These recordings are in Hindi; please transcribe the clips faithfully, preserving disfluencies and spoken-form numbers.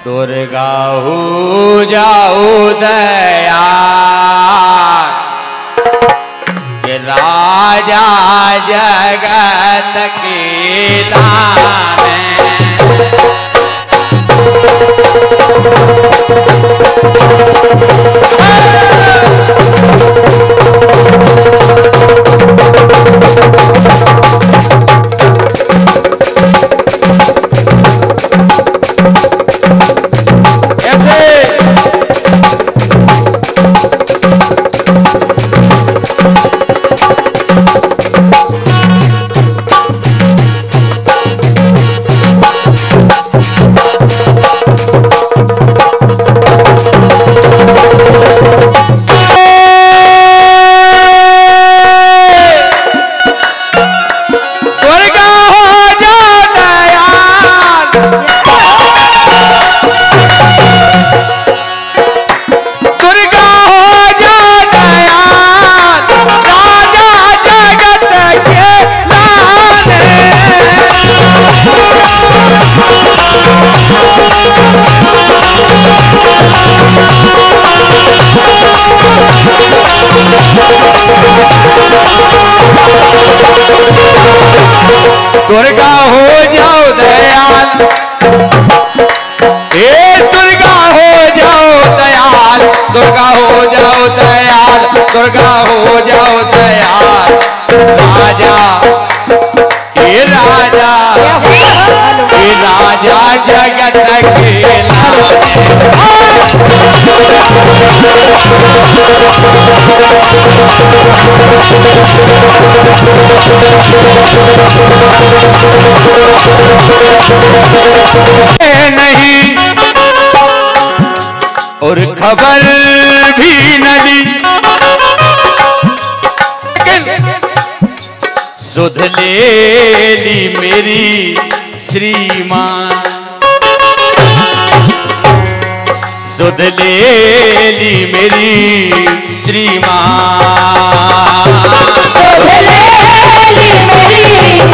दुर्गा हो जाओ दया के राजा जगत के लाने दुर्गा हो जाओ दयाल, हे दुर्गा हो जाओ दयाल, दुर्गा हो जाओ दयाल, दुर्गा हो जाओ दयाल, राजा हे राजा हे राजा जगत के नहीं और खबर भी नहीं, सुध ले ली मेरी श्रीमान, सुध ले ली मेरी श्रीमान, सुध ले ली मेरी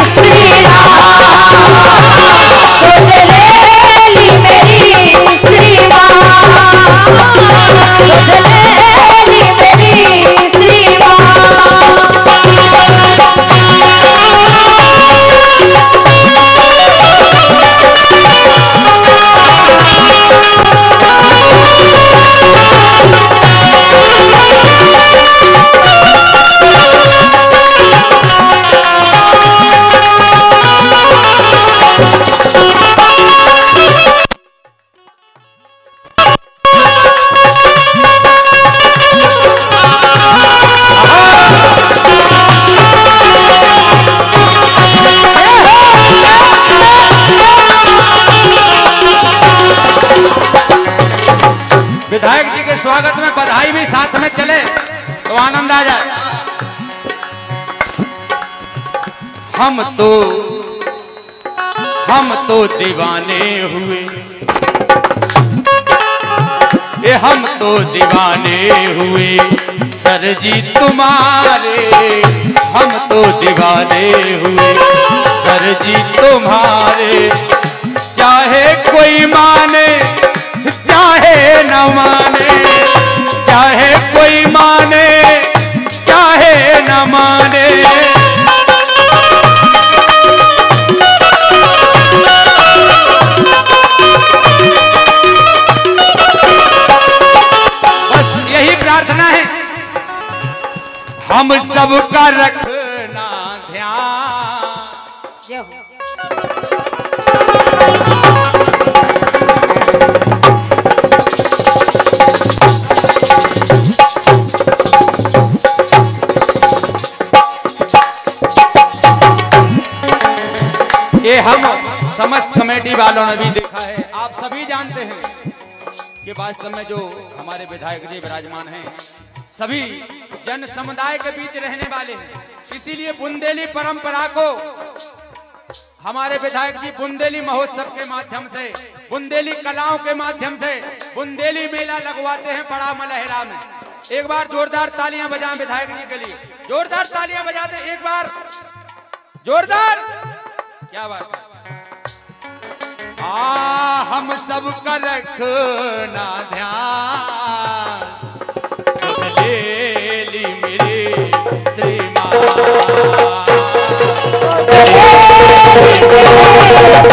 श्रीमान, सुध ले ली मेरी श्रीमान, सुध ले ली मेरी विधायक जी के स्वागत में बधाई भी साथ में चले तो आनंद आ जाए। हम तो हम तो दीवाने हुए, ये हम तो दीवाने हुए सर जी तुम्हारे, हम तो दीवाने हुए सर जी तुम्हारे, चाहे कोई माने चाहे न माने, चाहे कोई माने चाहे न माने, बस यही प्रार्थना है हम सबका रखना ध्यान। ये हम समस्त कमेटी वालों ने भी देखा है, आप सभी जानते हैं कि वास्तव में जो हमारे विधायक जी विराजमान हैं सभी जन समुदाय के बीच रहने वाले हैं, इसीलिए बुंदेली परंपरा को हमारे विधायक जी बुंदेली महोत्सव के माध्यम से, बुंदेली कलाओं के माध्यम से बुंदेली मेला लगवाते हैं बड़ा मलहरा में। एक बार जोरदार तालियां बजाएं विधायक जी के लिए, जोरदार तालियां बजाते एक बार जोरदार, क्या बात है। आ हम सब का रखना ध्यान, सुन ले ली मेरे श्री माँ।